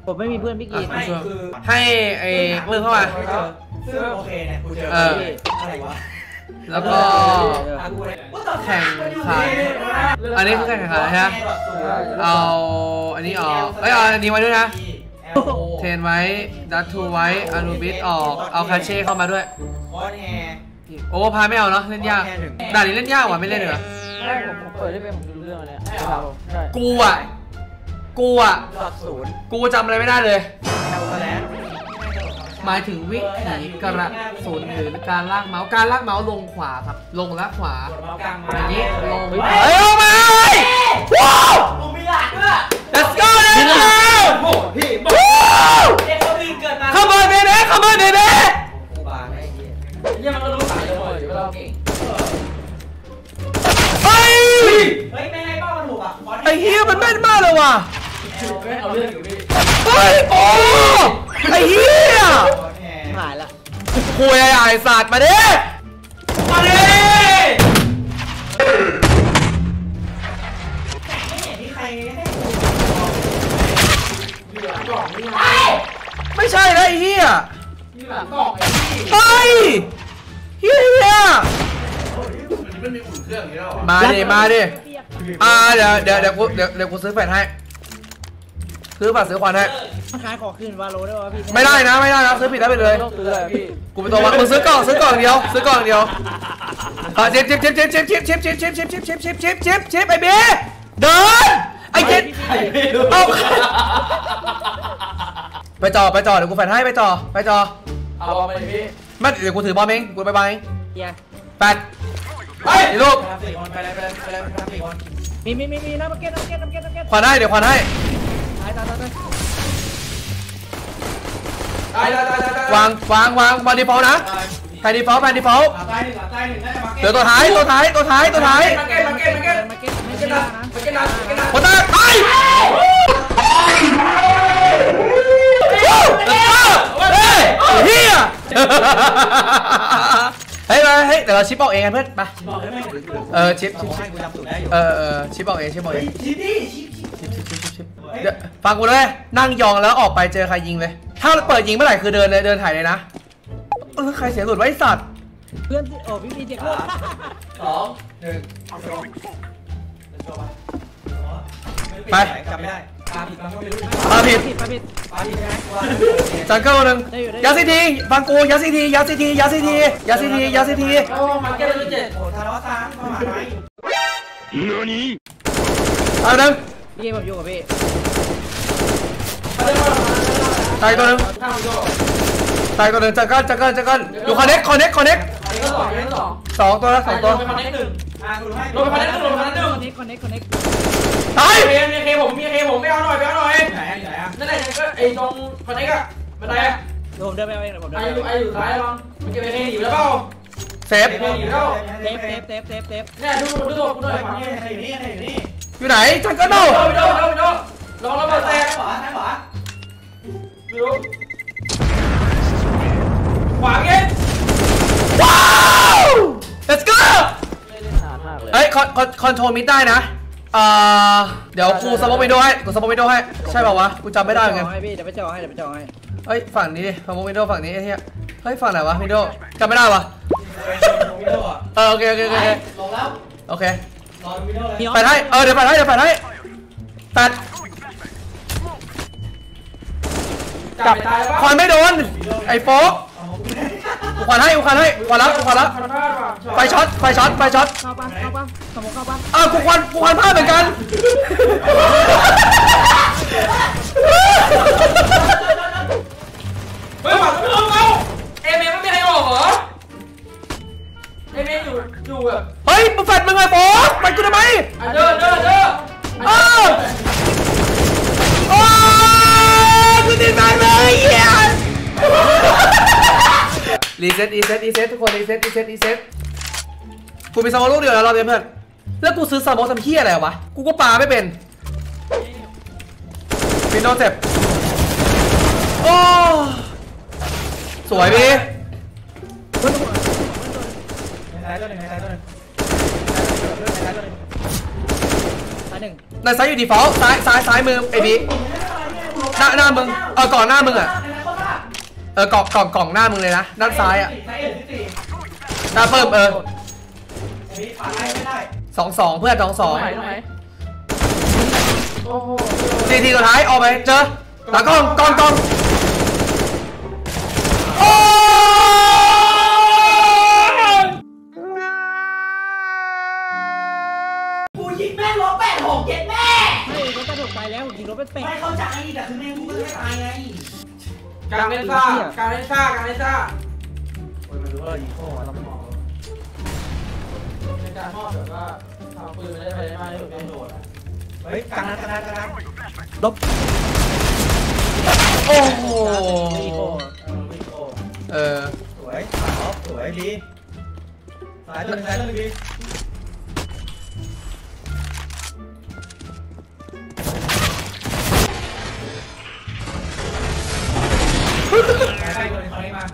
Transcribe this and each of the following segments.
ผมไม่มีเพื่อนพี่กินให้ไอ้มือเข้ามาซึ่งโอเคเนี่ยกูเจออะไรวะแล้วก็แข่งขันอันนี้คือแข่งขันใช่ไหมเอาอันนี้ออกเอาอันนี้ไว้ด้วยนะเทนไว้ดัตทูไว้อารูบิสออกเอาคาเช่เข้ามาด้วยโอ้พาไม่เอาเนาะเล่นยากด่านนี้เล่นยากว่ะไม่เล่นเหรอไม่ผมเปิดได้เป็นผมดูเรื่องอะไรกูจำอะไรไม่ได้เลยหมายถึงวิถีกระสุนหรือการลากเมาส์ลงขวาครับลงและขวาอย่างนี้ลงเฮ้ยเอามาว้าวกูมีหลักด้วย let's go พี่เด็กคนอื่นเกิดมาขโมยเบเบ้กูบาไม่เยี่ยมันก็รู้สายเลยเวลาเก่งเฮ้ยไม่ให้เป้ามันถูกอ่ะไอ้เหี้ยมันแม่นมากเลยว่ะเอาเรื่องอยู่พี่เฮ้ยโอ้ไอ้เหี้ยหายละคุยไอ้สัตว์มาดิไม่เห็นที่ใครไม่ใช่นะไอ้เหี้ยเฮ้ยเหี้ยมันมีอุ่นเครื่องอย่างนี้แล้วมาดิเดี๋ยวกูซื้อแฟนให้ซื้อฝากซื้อควันให้ขายของขึ้นวาโลได้ป่ะพี่ไม่ได้นะซื้อผิดได้ไปเลยกูเป็นตัววางมึงซื้อกล่องเดียวเจ็บไอ้เบ้เดินไอ้เจ็บเอาไปจ่อเดี๋ยวกูแฟนให้ไปจ่อเอาบอลไปพี่ไม่เดี๋ยวกูถือบอลเองกูไปบอลเองแปดไปลูกมีนะมาเก็ตควันให้เดี๋ยวควันให้วางดีฟอลต์นะใครดีฟอลต์เดี๋ยวตัวท้ายโคตาไปเฮียเฮ้ยเดี๋ยวเราชิปออกเองกันเพื่อนไปชิปชิปออกเองชิปเดี๋ยวฟังกูเลยนั่งยองแล้วออกไปเจอใครยิงเลยถ้าเปิดยิงเมื่อไหร่คือเดินถ่ายเลยนะใครเสียหลุดไว้สัตว์เพื่อนโอ้พี่มีเจ็บไปจำไม่ได้ปาผิดจังเกิลหนึ่งยาซีทีฟังกูยาซีทีโอ้มันแก้เลย7โอ้ทารวัตตาเข้ามาไหมเอาหนึ่งพี่ผมอยู่กับพี่ตายตัวหนึ่งจังเกิลอยู่คอนเน็กสองตัวลงไปคอนเน็กตายมีเคผมไม่เอาหน่อยไหนนั่นแหละไอ้ตรงคอนเน็กอะบันไดอะผมเดินไปเองผมเดินไปอยู่ซ้ายบ้างมันเก็บเคอยู่แล้วเปล่าเซฟอยู่แล้วเนี่ยดูตัวกูด้วยอยู่ไหนจังเกิลโน่ลองแล้วมาแตกขวาดูขวาเงี้ยว้าว let's go เฮ้ยคอนโทรลมิดได้นะเดี๋ยวกูสมมติวิดีโอให้ใช่ป่าววะกูจำไม่ได้เหมือนกันเดี๋ยวไปจ่อให้เฮ้ยฝั่งนี้ดิสมมติวิดีโอฝั่งนี้ไอ้เหี้ยเฮ้ยฝั่งไหนวะวิดีโอจำไม่ได้วะโอเคลงแล้วโอเคไปให้เดี๋ยวไปให้ตัดกับควันไม่โดนไอ้โฟกควันให้ควันละไฟช็อตเข้าป่ะสมองเข้าป่ะกูควันพลาดเหมือนกันเฮ้ยหวังเอาเอเมไม่มีใครออกเหรอเอเมอยู่แบบเฮ้ยมึงแฟดมึงไงโฟกไปกูทำไมเด้อกูติดมาเลยเหี้ยรีเซ็ตทุกคนรีเซ็ตกูมีสมองลูกเดียวแล้วรอเพื่อนแล้วกูซื้อสมองทำเหี้ยอะไรวะกูก็ปาไม่เป็นฟินโนเจ็บโอ้สวยพี่ในซ้ายอยู่ดีฟอลต์ซ้ายมือไอ้บีหน้ามึงกล่องหน้ามึงอ่ะกล่องหน้ามึงเลยนะด้านซ้ายอ่ะหน้าเพิ่ม22เพื่อน22ทีสุดท้ายออกไปเจอตากล้องโอ้กูยิงแม่งลบ86เจ็ดแม่ไม่รถกระโดดตายแล้วยิงรถเป็นไม่เข้าใจแต่คือแม่งกูก็ไม่ตายไงการเล่นซ่าโอ้ยมันรู้ว่ายิงโค้เราไม่มองในการมอบแบบว่าทำปืนไม่ได้มาได้แบบโดดเฮ้ยกลางนั้นลบโอ้โหสวยดีสายตัวดีใกล้ตัวนี้มา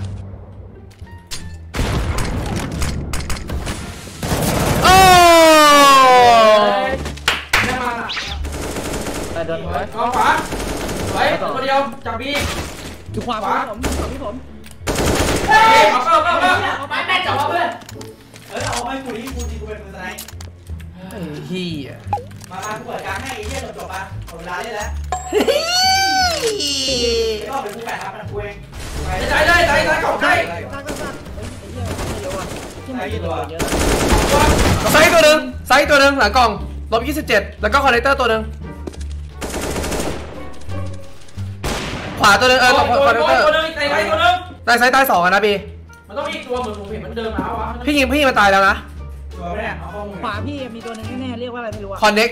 โอ้ไม่มาแต่เดินไปขวาไว้ตัวเดียวจับบีอยู่ขวาพี่ผมเฮ้ยเอาไปแม่จับเพื่อนเอาไปกูนี่กูเป็นมือสไนป์เฮียมากูเปิดกลางให้ไอ้เหี้ยจบมาหมดเวลาได้แล้วก็เป็นกูแปดครับมันกูเองใจของใจไซส์ตัวหนึ่งหลังกล่อง-27แล้วก็คอนเนคเตอร์ตัวหนึ่งขวาตัวหนึ่งคอนเนคเตอร์ตัวหนึ่งได้ไซส์ตาย2นะบีมันต้องมีตัวเหมือนผมเห็นมันเดินมาวะพี่ยิงมันตายแล้วนะขวาพี่มีตัวหนึ่งแน่ๆเรียกว่าอะไรไม่รู้อะคอนเนค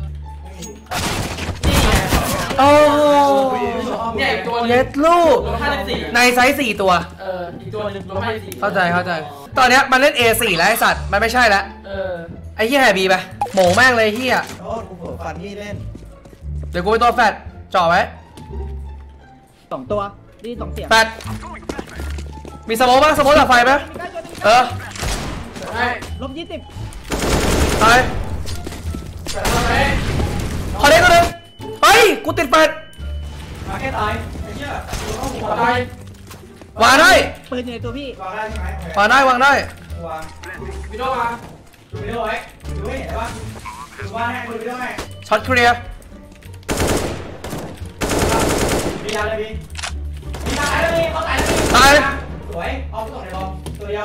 โอ้เนี่ยตัวเล็ดลูกในไซส์4ตัวอีกตัวนึงลงให้4 เข้าใจตอนนี้มันเล่น A4 แล้วไอสัตว์มันไม่ใช่แล้วไอ้เหี้ยแห่บีไปโหม่งแม่งเลยเหี้ยโอ้กูเปิดฟันที่เล่นเดี๋ยวกูไปตัวแฟดจ่อไว้ 2ตัวดี2เสียงแฟดมีสโมกบ้างสโมกดับไฟไหม -20 ตายคอนเนคตัวนึงเฮ้ยกูติดแฟดมาแค่ตายไอ้เหี้ยวางได้ปืนอยู่ในตัวพี่วางได้ใช่ไหมวางได้วางวิดีโอมาวิดีโอไว้ดูให้เห็นป่ะดูว่าให้ดูวิดีโอให้ช็อตเคลียร์มีอะไรพี่มีตายแล้วพี่เขาตายแล้วพี่ตายสวยเอาไปส่งในบอมตัวเดียว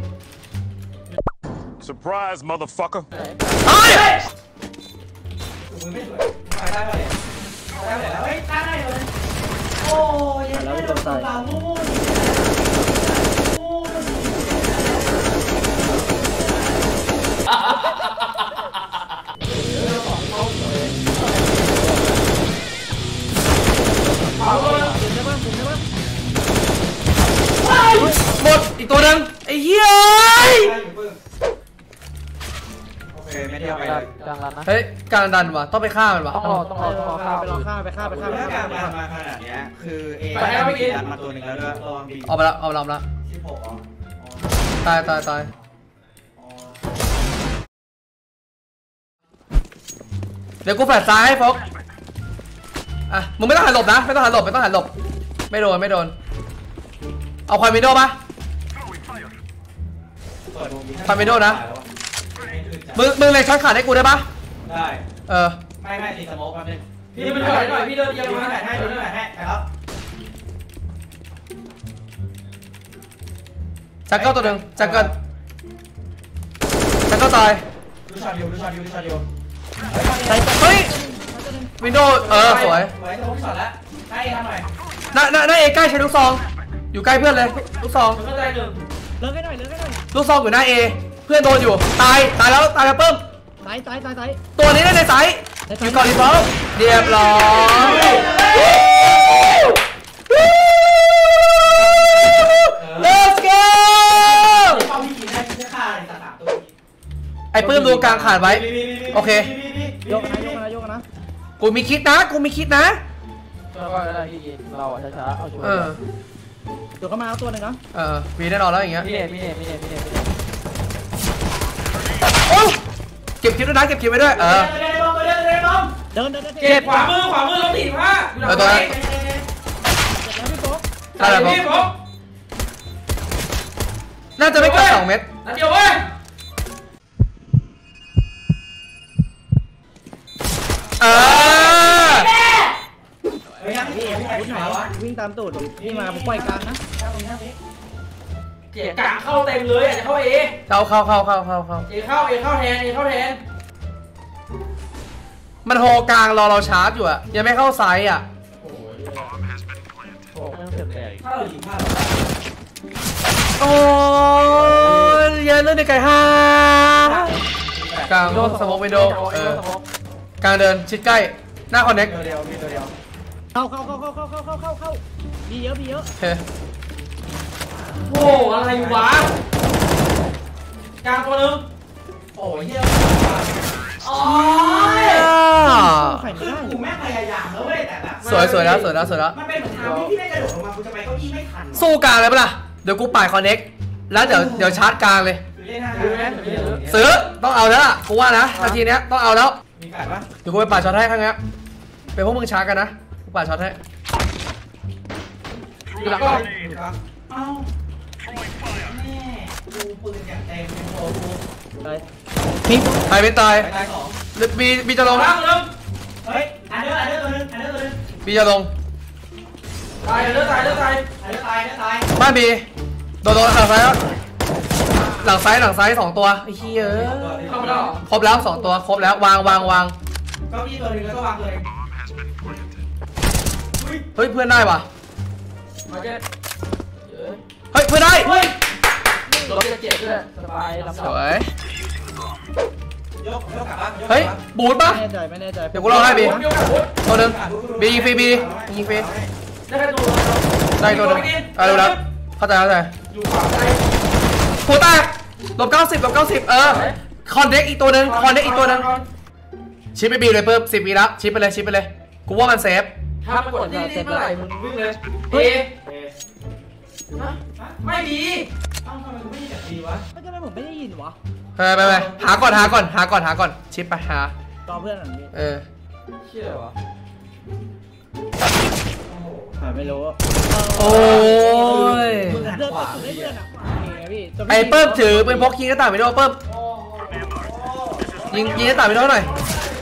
Surprise motherfucker ตายมือไม่สวยตายได้ป่ะเนี่ยตายได้แล้วเฮ้ยตายได้เลยโอ้ยแล้วโดนตายหมดอีกตัวนึงไอ้เหี้ยโอเคไม่เที่ยวไปเลยกลางรันนะเฮ้ยการดันวะต้องไปฆ่ามันวะต้องรอฆ่าไปฆ่าการมาขนาดนี้คือเอดันมาตัวหนึ่งแล้วด้วยลองดีเอาไปละ16ตายเดี๋ยวกูแฟลชซ้ายให้ฟกมึงไม่ต้องหันหลบนะไม่ต้องหันหลบไม่โดนเอาควันวินโดว์ปะควันวินโดว์นะมึงเลยช็อตขาดให้กูได้ปะได้ไม่ตีสโมกแป๊บนึงพี่มันถอยหน่อยพี่เดินเดียวมาให้ครับแจ็คเกิลตัวหนึ่งแจ็คเกิลตายดูช็อตอยู่เฮ้ยวินโดว์สวยสมช็อตแล้วให้ทำหน่อยหน้าเอใกล้ใช้ลูกซองอยู่ใกล้เพื่อนเลยลูกซองเลิกให้หน่อยลูกซองอยู่หน้าเอเพื่อนโดนอยู่ตายแล้วเพิ่มตายตัวนี้ในไซส์อยู่ก่อนรีเฟิร์สเรียบร้อยLet's go ไอ้ปื้มดูกลางขาดไว้โอเคยกนะกูมีคิดนะก็ได้ที่ยินเราช้าๆเอาช่วยเดี๋ยวเข้ามาเอาตัวหนึ่งนะมีแน่นอนแล้วอย่างเงี้ยมีเน่โอ้เก็บคลิปด้วยนะเก็บคลิปไว้ด้วยเดินเก็บขวามือเราตีผ้าอยู่หลังใช่แล้วผมน่าจะไม่เกิน2 เม็ดนัดเดียวเว้ยวิ่งตามตูดนี่มาผมปล่อยกลางนะเจี๋ยกลางเข้าเต็มเลยจะเข้าเอเข้าเอเข้าแทนมันโฮกลางรอเราชาร์จอยู่อะยังไม่เข้าไซส์อะโอ้ยเยอะเรื่องในไก่ห้ากลางสมองไปโดกลางเดินชิดใกล้หน้าคอนเน็กเข้ามีเยอะโอ้อะไรวะกลางตัวนึงโอ้ยเฮียโอ้ยกูแม่พยายามแล้วเว้ยแต่แบบสวยแล้วมันเป็นเหมือนทางที่ไม่กระโดดลงมากูจะไปเก้าอี้ไม่ทันสู้กลางเลยปะล่ะเดี๋ยวกูป่ายคอนเน็กแล้วเดี๋ยวชาร์จกลางเลยซื้อต้องเอาแล้วล่ะกูว่านะนาทีเนี้ยต้องเอาแล้วมีการปะเดี๋ยวกูไปป่าช็อตให้ข้างนี้เป็นพวกมึงชาร์จกันนะกูป่าช็อตให้หลังก็เอ้าแม่กูปืนอย่างเต็มโอ้โหตายเป็นตายบีจะลงเฮ้ยอันเดอร์ตัวนึงบีจะลงตายบ้านบีโดนหลังซ้ายแล้วหลังซ้าย2 ตัวไอ้เหี้ยครบแล้ว2 ตัวครบแล้ววางก็บีตัวนึงแล้วก็วางเลยเฮ้ยเพื่อนได้ป่ะเฮ้ยเพื่อนได้รถจะเจ็บด้วยสบายสวยยกกลับบ้านเฮ้ยบูทป่ะไม่แน่ใจเดี๋ยวกูลองให้บีตัวนึงบียิงฟรีได้ตัวนึงดูแล้วเข้าใจหัวแตก-90 คอนเด็กอีกตัวนึงชิปไปบีเลยเพิ่ม10 วิแล้วชิปไปเลยกูว่ามันเซฟถ้ามันกดนี่เมื่อไหร่มึงวิ่งเลยไม่ดีทำไมกูไม่ได้แบบดีวะทำไมผมไม่ได้ยินวะไปหาก่อนชิปไปหารอเพื่อนหน่อยเชื่อวะไม่รู้โอ้ยไอ้เปิ้มถือเป็นพกยิงหน้าต่างไปด้วยเปิ้มยิงหน้าต่างไปด้วยหน่อย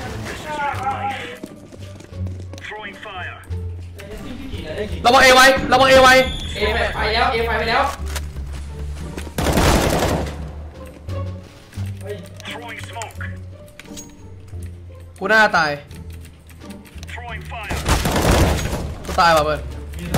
ระวังเอไว้เอไปแล้วกูหน้าตายกูตายว่ะเบิร์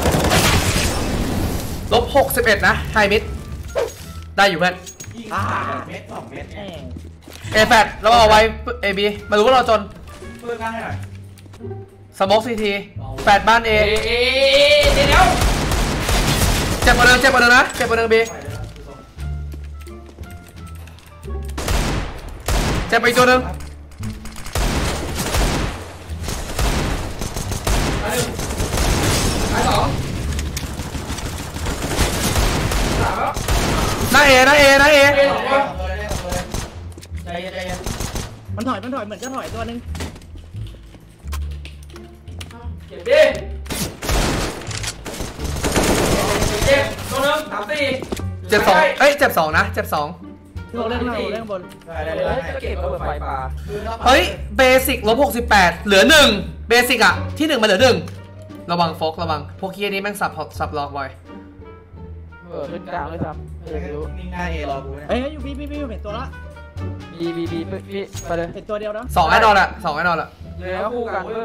ด-61นะไฮมิดได้อยู่เพื่อนเม็ด2 เม็ด A8เราเอาไว้ABมารู้ว่าเราจนเปิดกันให้หน่อยสโมกซีที8บ้าน A เดี๋ยวเจ็บกว่าเดิมนะเจ็บกว่าเดิม B เจ็บไปอีกตัวนึงหน้าเอใจเย็นมันถอยเหมือนจะถอยตัวนึงเก็บดิเจ็บตัวนึง3-4 เจ็บ2เจ็บ2นะเจ็บ2 เล่นบนเก็บระเบิดไฟป่าเฮ้ยเบสิก-68เหลือ1เบสิกอะที่1มาเหลือ1ระวังโฟกระวังพวกเคียนี้แม่งสับล็อกบ่อยขึ้นกลางเลยครับไม่รู้นิ่งหน้าเอรอกูเฮ้ยอยู่บีเห็นตัวละบีไปเลยเห็นตัวเดียวนะ 2 แน่นอนละแล้วคู่กันเพิ่ม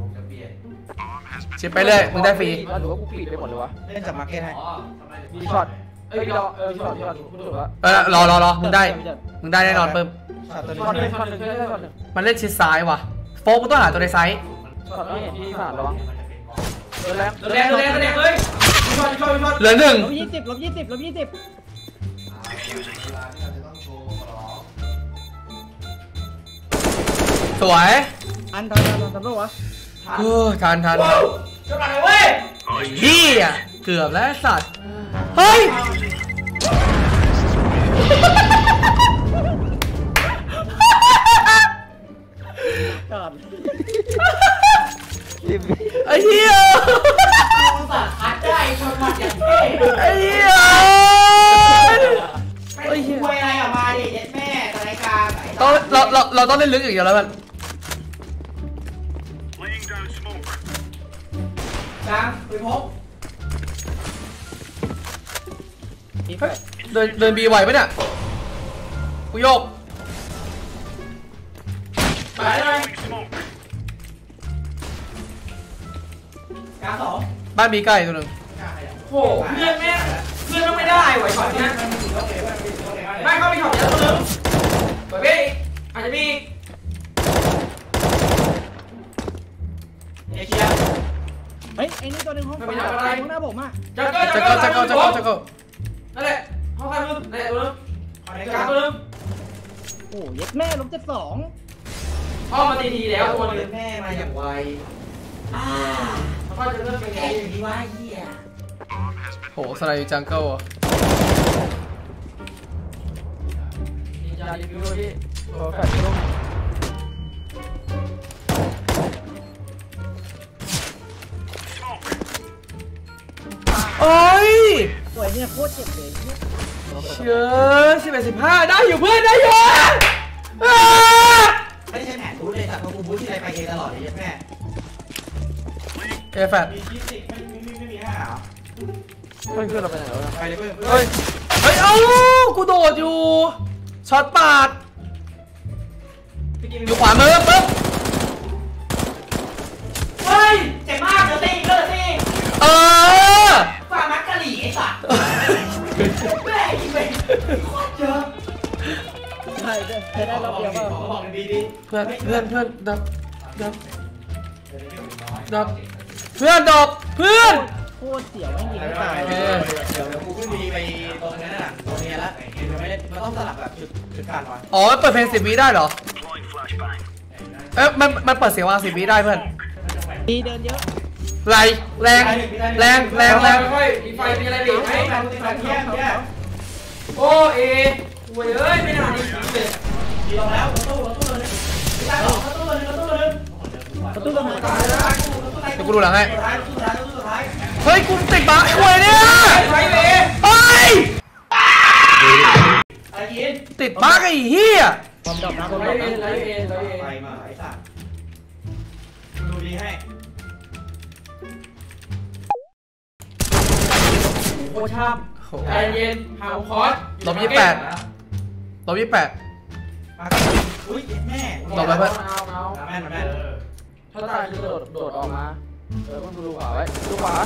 ชิปไปเลยมึงได้ฟรีหรือว่ากูปิดไปหมดเลยวะเล่นจับมาร์เก็ตให้มีช็อตพี่รอช็อตกูถูกแล้วรอมึงได้แน่นอนเพิ่มช็อตหนึ่งมันเล่นชิดซ้ายว่ะโฟกมึงต้องหาตัวในไซส์ช็อตไม่เห็นที่ผ่านระวังแรงเลยเหลือ1 -20 สวยทันปะวะทันกำลังเว้ยเฮียเกือบแล้วสัตว์เฮ้ยไอ้เหี้ยสัตว์คัดได้ชนมาอย่างต้องเล่นลึกอย่างเดียวแล้วมันกลางไปพกอีกเดินบีไหวไหมเนี่ยกูโยกไปเลยกลางสองบ้านบีใกล้ตัวหนึ่งโหเพื่อนต้องไม่ได้ไหวช็อตเนี้ยไม่เข้าไปช็อตเนี้ยตัวนึงเปิดพี่อาจจะมีเอเชียเฮ้ยไอ้นี่ตัวหนึ่งห้องฟ้าห้องหน้าผมอ่ะจะเกิลนั่นแหละห้องข้างนึงนั่นแหละตัวนึงกลางตัวนึงโอ้เย็ดแม่ลบ72 ห้องมาตีทีแล้วตัวนึงแม่มาอย่างไวแล้วก็จะเริ่มเป็นไงอย่างนี้ว่าเหี้ยโหสไลด์จังเกิลนินจารีวิวด้วยพี่โอ้แฟลชลูกโอ้ยสวยเนี่ยโคตรเจ็บเลยเนี่ยเชื่อ11-15ได้อยู่เพื่อนได้อยู่ไม่ได้ใช้แผนบูทเลยแต่พอกูบูทที่ไรไปเองตลอดเลยแม่เอแฟดมีที่สิไม่มีห้าเหรอเพื่อนเราไปไหนแล้วไปเลยเพื่อนเฮ้ยเอ้ากูโดดอยู่ช็อตปาดอยู่ขวามือปึ๊บเฮ้ยเจ็บมากเดี๋ยวตีเดี๋ยวตีเออฝ่ามักกะหรี่ไอ้สัตว์แม่อีเวนโคตรเยอะใช่ได้รอบเดียวเปล่าบอกดีดีเพื่อนดับเพื่อนดบเพื่อนโคตรเสียวไม่ยิงไม่ตายเดี๋ยวกูขึ้นดีไปตรงนั้นน่ะตรงนี้แล้วไม่ได้มันต้องสลับแบบจุดการก่อนอ๋อเปิดเพลง10 วิได้เหรอเอ๊ะมันเปิดเสียงวาง10 วิได้เพื่อนดีเดินเยอะไรแรงค่อยๆมีไฟมีอะไรเบรกไหมโอ้เอหวยเอ้ยไม่น่าดีเลยดีลงแล้วตู้เลยได้หรอตู้เลยประตูตรงไหนเดี๋ยวกูดูหลังให้สุดท้ายเฮ้ยกูติดบั๊กไอ้หวยเนี่ยไฟเอเฮ้ยอะไรกินติดบั๊กไอ้เหี้ยผมดรอปนะผมไฟดรอปเอนะไฟเอไฟเอไปมาไอ้สัตว์ดูดีให้โคชาบใจเย็นหาคอร์สลบ28 มาอุ้ยแม่ลบไปเพื่อนเอาแม่แม่ถ้าตายคือโดดออกมาต้องดูขวาไว้ดูขวา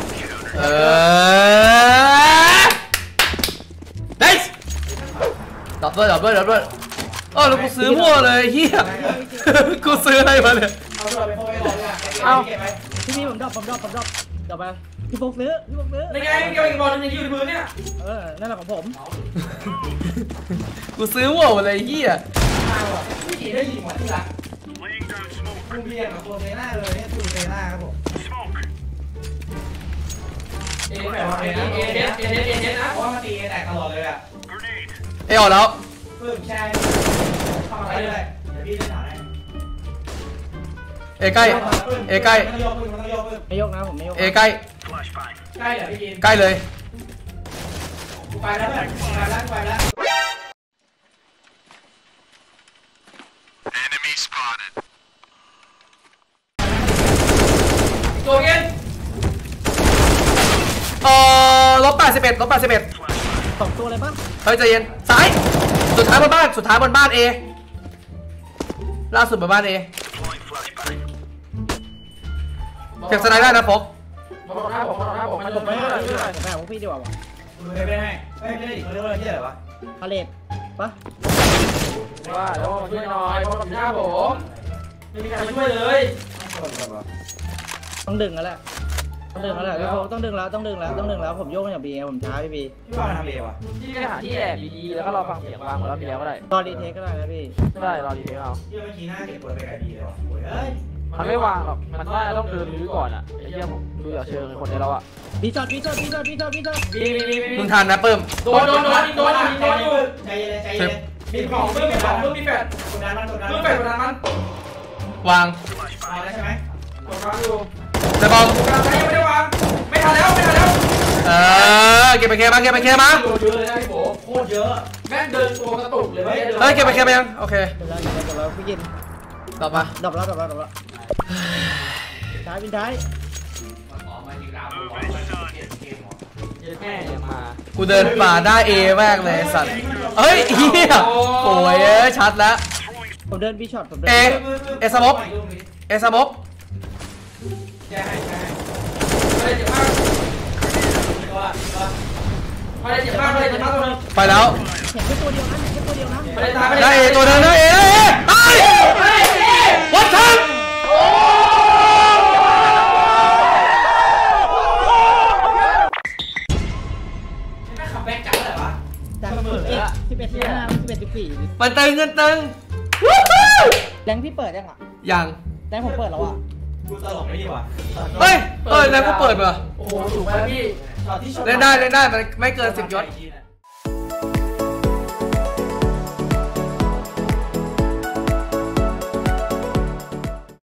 ได้ดับเบิ้ลแล้วกูซื้อมั่วเลยเฮียกูซื้ออะไรมาเนี่ยเอาตัวไปโฟกัสเลยอ่ะเก็บไปพี่ผมดรอปดรอปไปพี่โฟกซื้อในไงเกี่ยวกับบอลนึงอยู่ในมือเนี่ยนั่นแหละของผมกูซื้อมั่วหมดเลยเฮียผู้หญิงได้ยิงหมดที่รักกูเบียร์กับตัวเซน่าเลยเนี่ยตัวเซน่าครับผมเอเด็ดนะเพราะว่ามันตีแตกตลอดเลยอ่ะเอออกแล้วเพิ่มแชร์เข้ามาได้เลยเดี๋ยวพี่จะถามให้เอใกล้มันต้องโยกเพิ่มไม่ยกนะผมไม่ยกเอใกล้ใกล้เดี๋ยวพี่กินใกล้เลยไปแล้วไปแล้ว Enemy spotted. ตัวเงี้ยลบ81 2 ตัวเลยป่ะเฮ้ยใจเย็นซ้ายสุดท้ายบนบ้านเอล่าสุดบนบ้านเอเก็บสไนด์ได้นะฟกบอกหน้าผมมันผมไม่ได้ผมไปพวกพี่ดีกว่าไม่ได้ไม่ได้เขาเรียกว่าอะไรวะพาเลตปะว่าแล้วมาช่วยหน่อยเพราะหน้าผมไม่มีใครช่วยเลยต้องดึงแล้วแหละพี่โฟกต้องดึงแล้วผมโยกมาจากบีผมช้าพี่พี่ว่ามันทำเลวะที่ไปหาที่แอบดีๆแล้วก็รอฟังเสียงวางหมดแล้วมีแล้วก็ได้รอรีเทคก็ได้นะพี่ได้รอดีเทคเอาที่เมื่อกี้หน้าเก็บตัวไปไกลดีเลยวะโอ้ยเอ้ยมันไม่วางหรอกมันว่าต้องเดินรื้อก่อนอ่ะไอ้เหี้ยผมดูจากเชิงคนนี้แล้วอ่ะพี่จอดมีมึงทันนะเพิ่มโดนอยู่ใจเย็นมีของเพิ่มมีแฟดกดดันมันเพิ่มแฟดกดดันมันวางมาแล้วใช่ไหมกดฟังอยู่จะบอมกำลังใช้ยังไม่ได้วางไม่ทันแล้วเก็บไปเคมาโดนเยอะเลยนะพี่โบโคตรเยอะแม่งเดินตัวกระตุกเลยเฮ้ยเก็บไปยังโอเคเดี๋ยวเราพี่กินตอบมาดับแล้วท้ายเป็นท้ายแม่อย่ามากูเดินป่าได้เอแม่งเลยสัตว์เฮ้ยเฮียโอ้ยชัดแล้วผมเดินบีช็อตผมเดิเอสมบเอสมบใช่ไม่ได้เจ็บมากไม่ได้เจ็บมากตัวนึงไปแล้วเห็นแค่ตัวเดียวนะเห็นแค่ตัวเดียวนะไม่ได้ตายได้เอตัวนึงได้เอตายวัดทันไม่ขับแบ็กจับอะไรวะจาก11 มันตึงเงินตึงแรงพี่เปิดยังอ่ะยังแรงผมเปิดแล้วอ่ะกูตลกไม่ดีว่ะเฮ้ยแล้วกูเปิดมาโอ้โหถูกไหมพี่เล่นได้มันไม่เกิน10 ยศ